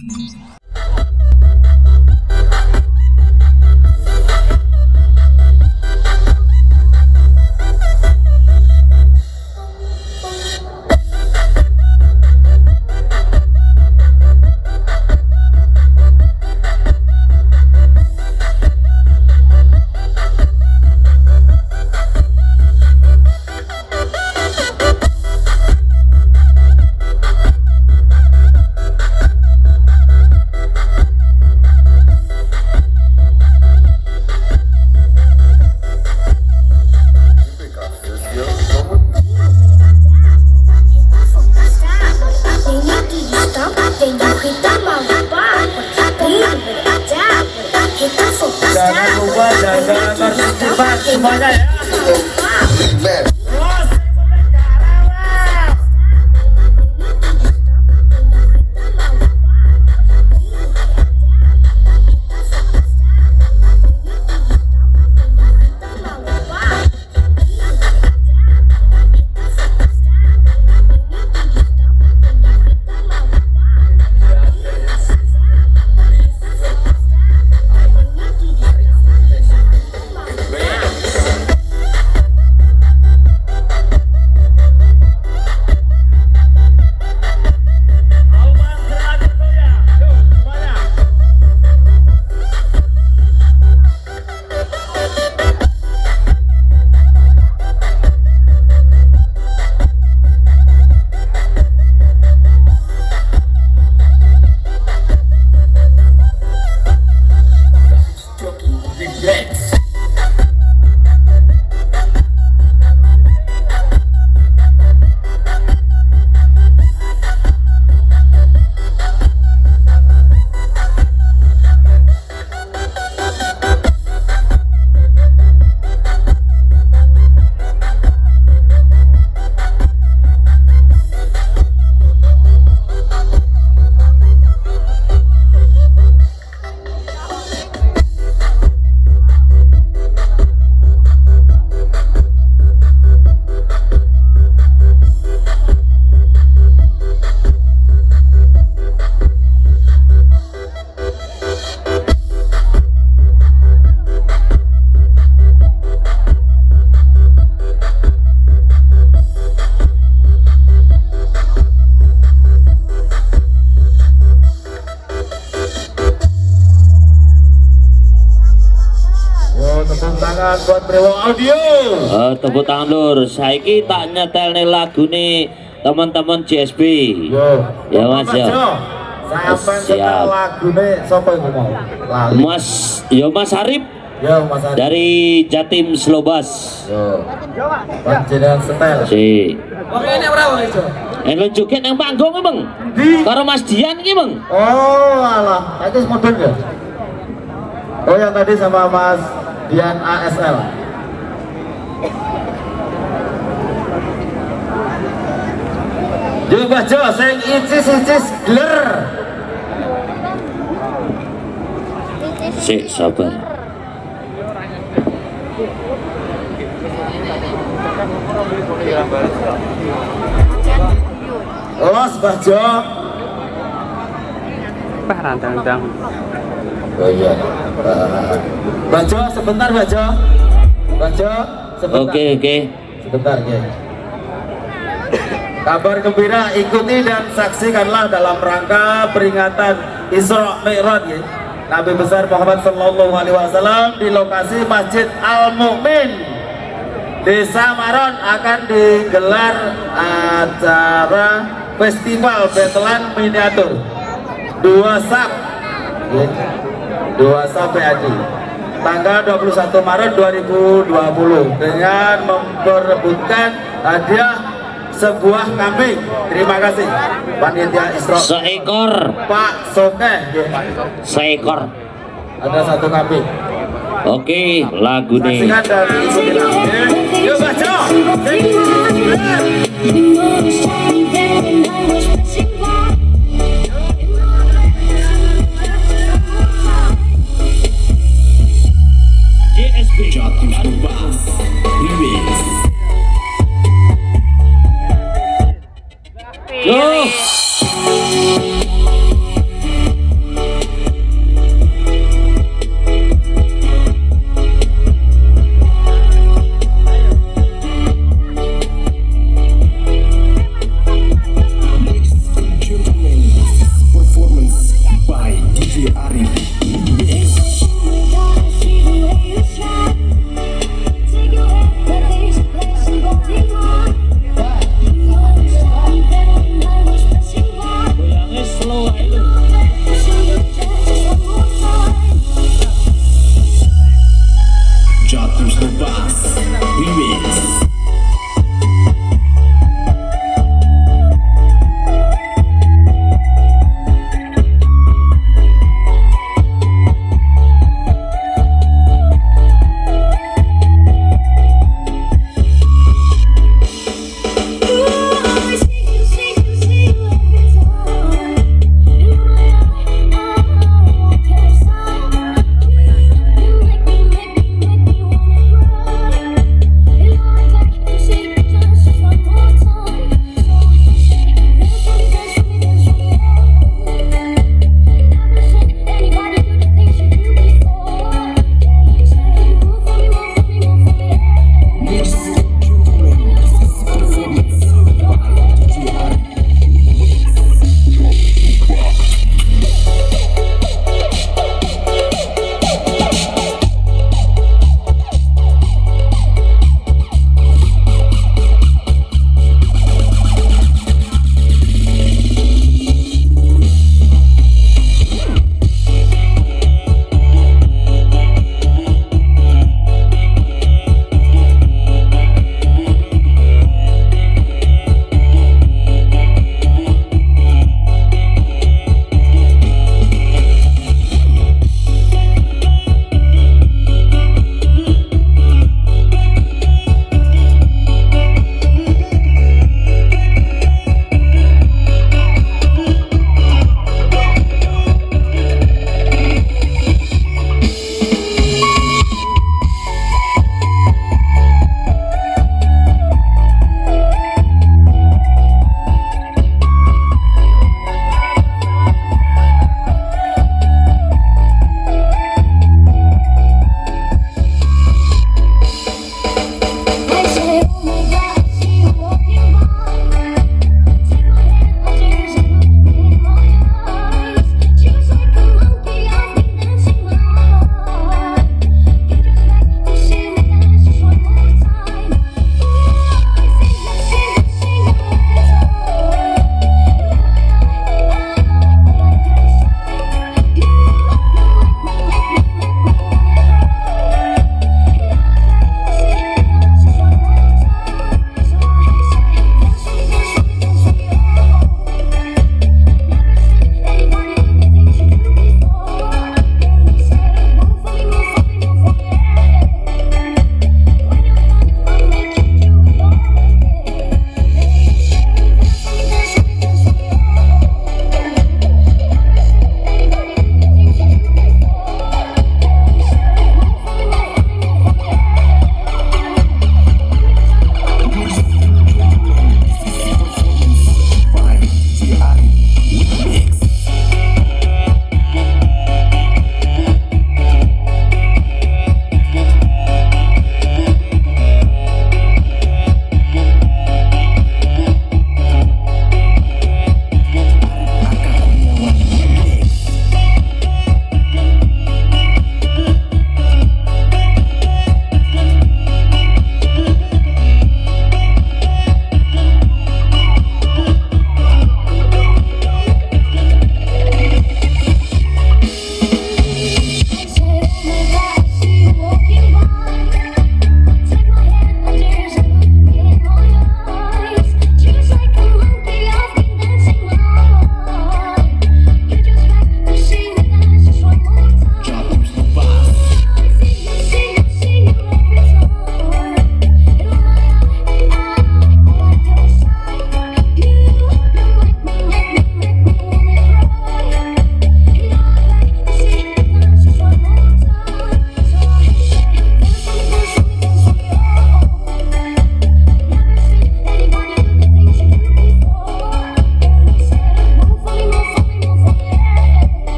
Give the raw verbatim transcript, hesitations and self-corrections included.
Jangan lupa jaga ketertiban semuanya ya. Buat Brewong Audio. Oh, tepuk tangan lur. Saiki tak nyetelne lagune teman-teman J S B. Yo. Ya Mas ya. Sampai nyetel lagune sapa iku mau? Mas, yo Mas Arif. Yo Mas Arif. Dari Jatim Slobas. Yo. Panjenengan setel. Si. Wong ini ora wong ijo. Eh lu joget nang panggung Bang. Karo Mas Dian iki, Bang. Oh, alah. Itu modern ya? Oh, yang tadi sama Mas Dian A S L. Yo bajo sing icis-icis gler. Sik sabar. Los bajo. Pak rantang-rantang. Oh iya. Bajo sebentar Bajo. Bajo sebentar. Oke oke. Sebentar ya. Kabar gembira ikuti dan saksikanlah dalam rangka peringatan Isra Mi'raj ya. Nabi besar Muhammad Sallallahu Alaihi Wasallam di lokasi Masjid Al Mukmin Desa Maron akan digelar acara festival betelan miniatur dua sap ya. dua sap P A D tanggal dua puluh satu Maret dua ribu dua puluh dengan memperebutkan hadiah sebuah kambing. Terima kasih panitia Isra. Seekor Pak Soke ya. Seekor. Ada satu kambing. Oke, lagu nih. Saksikan dan ikuti lagunya. Yuk baca.